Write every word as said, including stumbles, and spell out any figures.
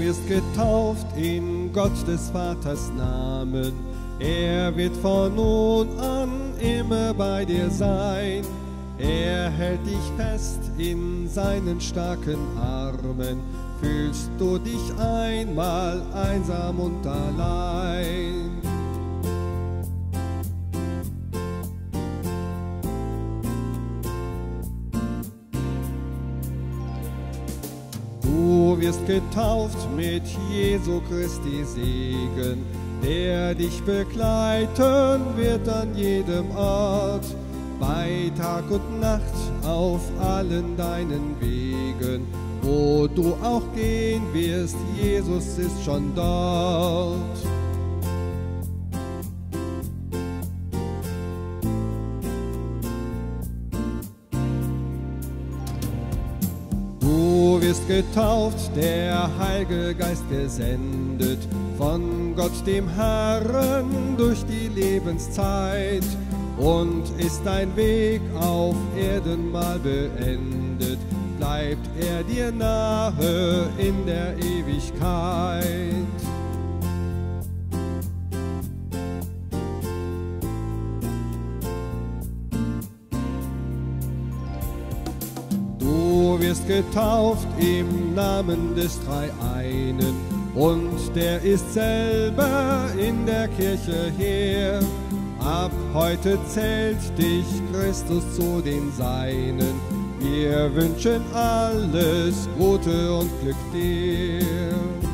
wirst getauft in Gott des Vaters Namen. Er wird von nun an immer bei dir sein. Er hält dich fest in seinen starken Armen. Fühlst du dich einmal einsam und allein? Du wirst getauft mit Jesu Christi Segen, der dich begleiten wird an jedem Ort, bei Tag und Nacht auf allen deinen Wegen. Wo du auch gehen wirst, Jesus ist schon dort. Du wirst getauft, der Heilige Geist gesendet, von Gott dem Herrn durch die Lebenszeit. Und ist dein Weg auf Erden mal beendet, bleibt er dir nahe in der Ewigkeit. Du wirst getauft im Namen des Dreieinen, und der ist selber in der Kirche her. Ab heute zählt dich Christus zu den Seinen. Wir wünschen alles Gute und Glück dir.